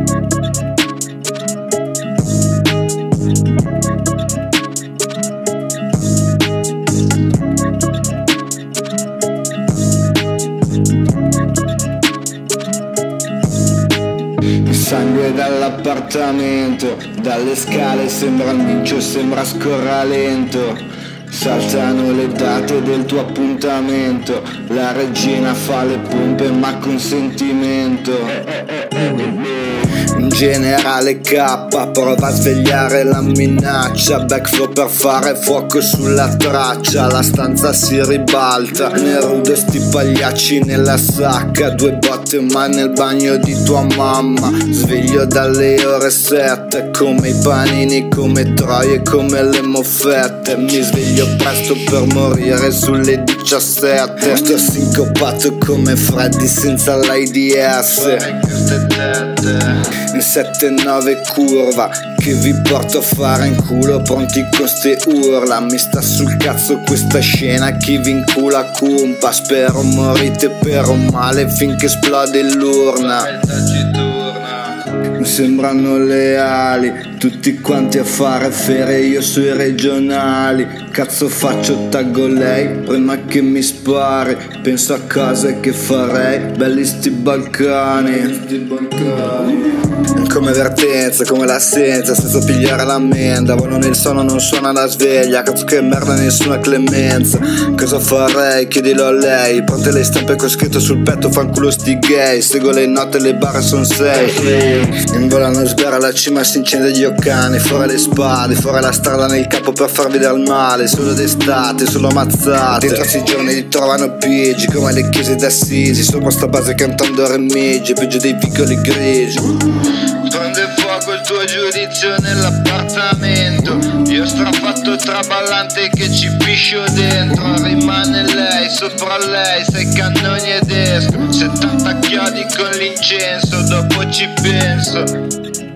Sangue dall'appartamento, dalle scale sembra il mincio, sembra scorra lento. Saltano le date del tuo appuntamento, la regina fa le pompe ma con sentimento. In generale K prova a svegliare la minaccia, backflow per fare fuoco sulla traccia. La stanza si ribalta, Neruda sti pagliacci nella sacca. 2 botte ma nel bagno di tua mamma. Sveglio dalle ore 7, come i panini, come troie, come le moffette. Mi sveglio presto per morire sulle 17. Sto sincopato come Freddy senza l'AIDS. In 7-9 curva che vi porto a fare in culo, pronti con ste urla. Mi sta sul cazzo questa scena, chi vi incula cumpa. Spero morite per un male finché esplode l'urna. Mi sembrano leali, tutti quanti a fare ferie, io sui regionali. Cazzo faccio, taggo lei prima che mi spari. Penso a cose che farei, belli sti Balcani. Come vertenza, come l'assenza, senza pigliare l'ammenda. Voglio nel sonno, non suona la sveglia. Cazzo che merda, nessuna clemenza. Cosa farei? Chiedilo a lei. Pronte le stampe con scritto sul petto, fanculo sti gay. Seguo le note, le barre son 6. In volano sberra alla cima, si incende gli occani. Fuori le spade, fuori la strada nel capo per farvi del male. Solo d'estate, solo ammazzate. Dentro questi giorni li trovano pigi, come le chiese d'assisi. Sopra sta base cantando remigi, peggio dei piccoli grigi. Prende fuoco il tuo giudizio nell'appartamento. Io strafatto traballante che ci piscio dentro. Rimane lei, sopra lei, 6 cannoni ed esco. 70 chiodi con l'incenso, dopo ci penso.